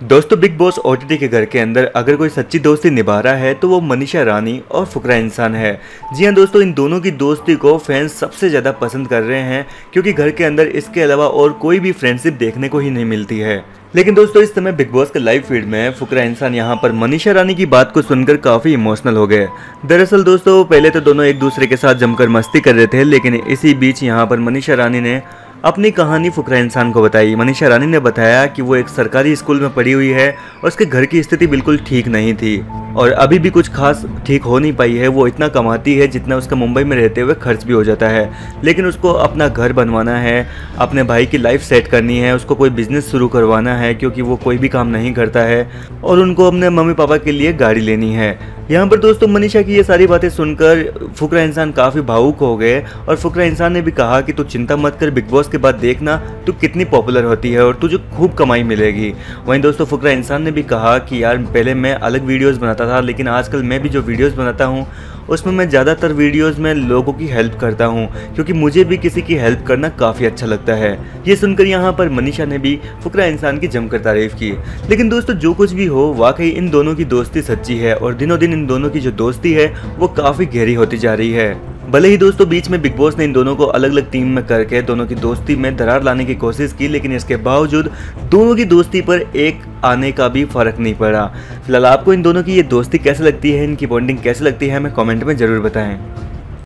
दोस्तों big boss OTT के घर के अंदर अगर कोई सच्ची दोस्ती निभा रहा है तो वो मनीषा रानी और फुकरा इंसान है। जी हाँ दोस्तों, इन दोनों की दोस्ती को फैंस सबसे ज़्यादा पसंद कर रहे हैं क्योंकि घर के अंदर इसके अलावा और कोई भी फ्रेंडशिप देखने को ही नहीं मिलती है। लेकिन दोस्तों इस समय बिग बॉस के लाइव फीड में फुकरा इंसान यहाँ पर मनीषा रानी की बात को सुनकर काफ़ी इमोशनल हो गए। दरअसल दोस्तों पहले तो दोनों एक दूसरे के साथ जमकर मस्ती कर रहे थे, लेकिन इसी बीच यहाँ पर मनीषा रानी ने अपनी कहानी फुकरा इंसान को बताई। मनीषा रानी ने बताया कि वो एक सरकारी स्कूल में पढ़ी हुई है और उसके घर की स्थिति बिल्कुल ठीक नहीं थी और अभी भी कुछ खास ठीक हो नहीं पाई है। वो इतना कमाती है जितना उसका मुंबई में रहते हुए खर्च भी हो जाता है, लेकिन उसको अपना घर बनवाना है, अपने भाई की लाइफ सेट करनी है, उसको कोई बिजनेस शुरू करवाना है क्योंकि वो कोई भी काम नहीं करता है, और उनको अपने मम्मी पापा के लिए गाड़ी लेनी है। यहाँ पर दोस्तों मनीषा की ये सारी बातें सुनकर फुकरा इंसान काफ़ी भावुक हो गए और फुकरा इंसान ने भी कहा कि तू चिंता मत कर, बिग बॉस के बाद देखना तू कितनी पॉपुलर होती है और तुझे खूब कमाई मिलेगी। वहीं दोस्तों फुकरा इंसान ने भी कहा कि यार पहले मैं अलग वीडियोस बनाता था, लेकिन आजकल मैं भी जो वीडियोस बनाता हूँ उसमें मैं ज़्यादातर वीडियोस में लोगों की हेल्प करता हूँ क्योंकि मुझे भी किसी की हेल्प करना काफ़ी अच्छा लगता है। ये सुनकर यहाँ पर मनीषा ने भी फुकरा इंसान की जमकर तारीफ की। लेकिन दोस्तों जो कुछ भी हो, वाकई इन दोनों की दोस्ती सच्ची है और दिनों दिन इन दोनों की जो दोस्ती है वो काफ़ी गहरी होती जा रही है। भले ही दोस्तों बीच में बिग बॉस ने इन दोनों को अलग अलग टीम में करके दोनों की दोस्ती में दरार लाने की कोशिश की, लेकिन इसके बावजूद दोनों की दोस्ती पर एक आने का भी फर्क नहीं पड़ा। फिलहाल आपको इन दोनों की ये दोस्ती कैसे लगती है, इनकी बॉन्डिंग कैसे लगती है, हमें कमेंट में ज़रूर बताएं।